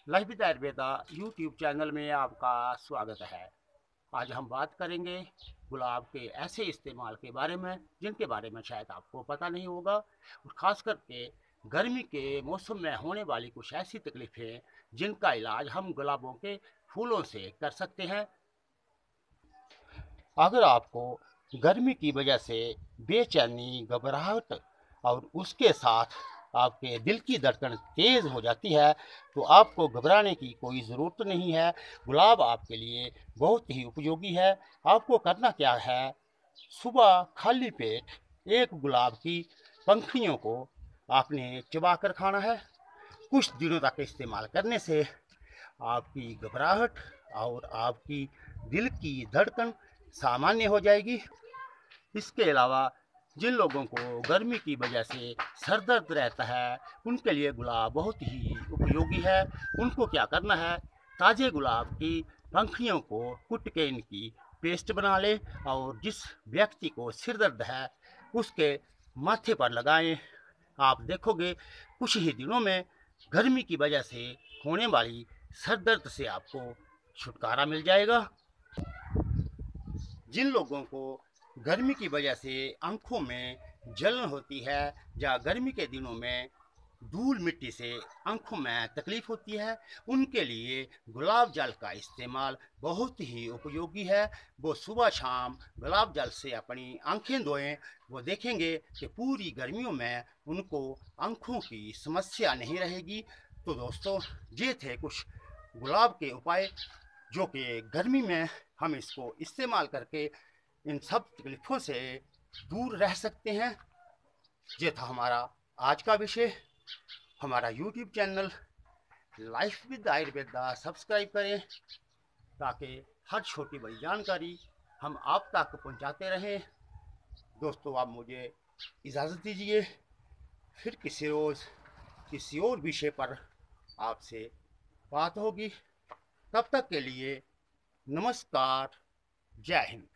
Life with Ayurveda YouTube channel में आपका स्वागत है। आज हम बात करेंगे गुलाब के ऐसे इस्तेमाल के बारे में जिनके बारे में शायद आपको पता नहीं होगा, और ख़ास करके गर्मी के मौसम में होने वाली कुछ ऐसी तकलीफ़ें जिनका इलाज हम गुलाबों के फूलों से कर सकते हैं। अगर आपको गर्मी की वजह से बेचैनी, घबराहट और उसके साथ आपके दिल की धड़कन तेज़ हो जाती है, तो आपको घबराने की कोई ज़रूरत नहीं है। गुलाब आपके लिए बहुत ही उपयोगी है। आपको करना क्या है, सुबह खाली पेट एक गुलाब की पंखुड़ियों को आपने चबा कर खाना है। कुछ दिनों तक इस्तेमाल करने से आपकी घबराहट और आपकी दिल की धड़कन सामान्य हो जाएगी। इसके अलावा जिन लोगों को गर्मी की वजह से सर दर्द रहता है, उनके लिए गुलाब बहुत ही उपयोगी है। उनको क्या करना है, ताज़े गुलाब की पंखुड़ियों को कुट के इनकी पेस्ट बना लें और जिस व्यक्ति को सिर दर्द है उसके माथे पर लगाएं। आप देखोगे कुछ ही दिनों में गर्मी की वजह से होने वाली सर दर्द से आपको छुटकारा मिल जाएगा। जिन लोगों को गर्मी की वजह से आंखों में जलन होती है या गर्मी के दिनों में धूल मिट्टी से आंखों में तकलीफ होती है, उनके लिए गुलाब जल का इस्तेमाल बहुत ही उपयोगी है। वो सुबह शाम गुलाब जल से अपनी आंखें धोएं, वो देखेंगे कि पूरी गर्मियों में उनको आंखों की समस्या नहीं रहेगी। तो दोस्तों, ये थे कुछ गुलाब के उपाय जो कि गर्मी में हम इसको इस्तेमाल करके इन सब तकलीफ़ों से दूर रह सकते हैं। ये था हमारा आज का विषय। हमारा YouTube channel life with Ayurveda subscribe करें ताकि हर छोटी बड़ी जानकारी हम आप तक पहुंचाते रहें। दोस्तों, आप मुझे इजाज़त दीजिए, फिर किसी रोज़ किसी और विषय पर आपसे बात होगी। तब तक के लिए नमस्कार, जय हिंद।